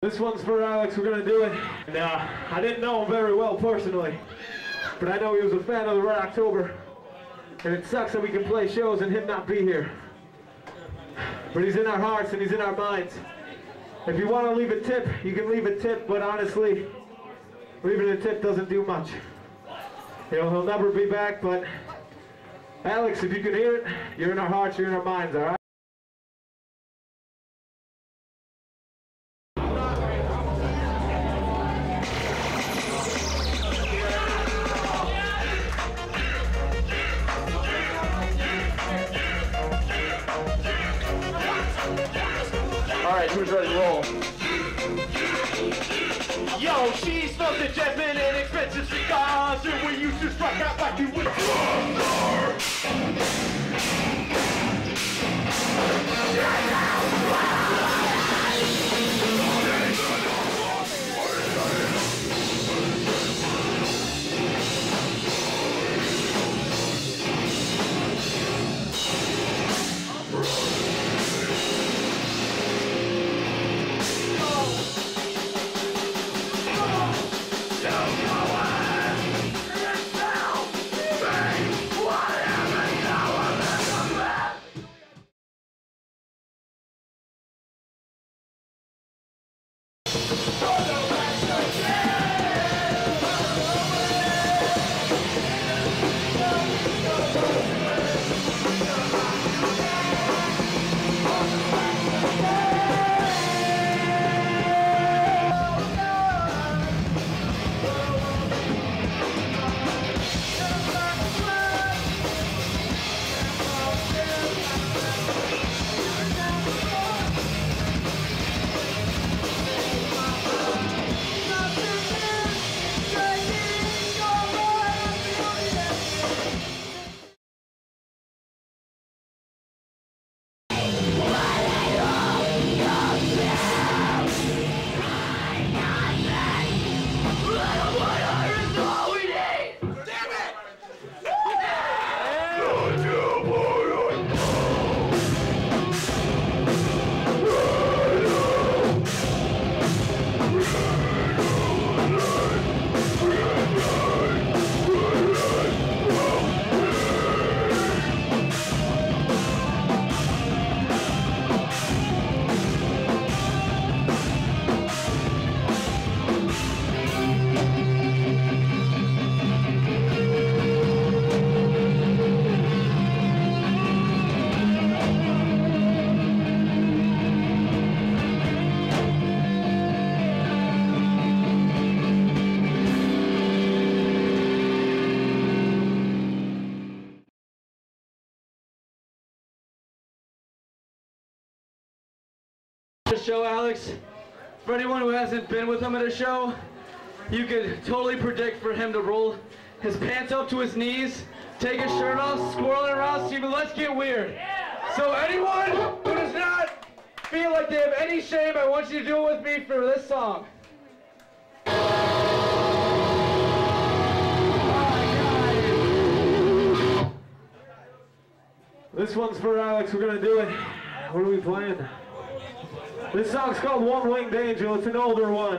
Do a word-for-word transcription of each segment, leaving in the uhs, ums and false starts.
This one's for Alex. We're gonna do it. And, uh, I didn't know him very well personally, but I know he was a fan of the Red October. And it sucks that we can play shows and him not be here. But he's in our hearts and he's in our minds. If you want to leave a tip, you can leave a tip, but honestly, leaving a tip doesn't do much. You know, he'll never be back, but Alex, if you can hear it, you're in our hearts, you're in our minds, all right? Alright, who's ready to roll? Yo, she smoked a Jasmine and expensive cigars, and we used to strike out like you would thunder. Show, Alex. For anyone who hasn't been with him at a show, you could totally predict for him to roll his pants up to his knees, take his shirt off, squirreling around, Steven, let's get weird. So anyone who does not feel like they have any shame, I want you to do it with me for this song. This one's for Alex. We're gonna do it. What are we playing? This song's called One Winged Angel. It's an older one.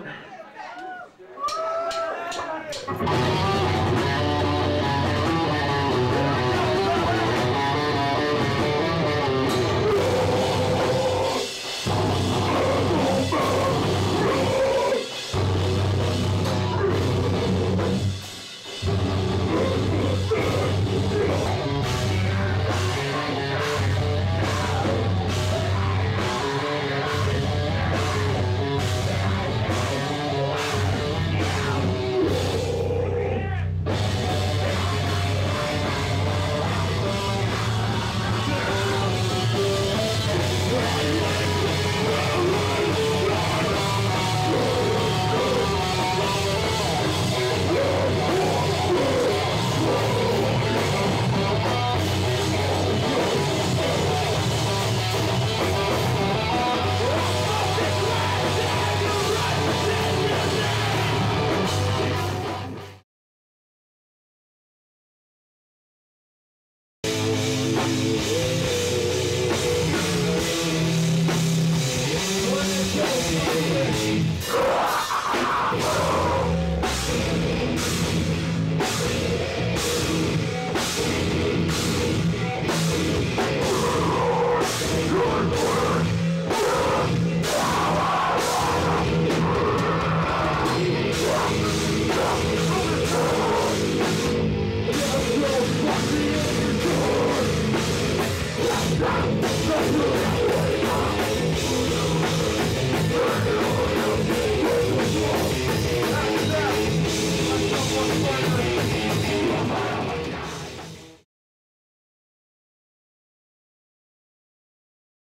Ready.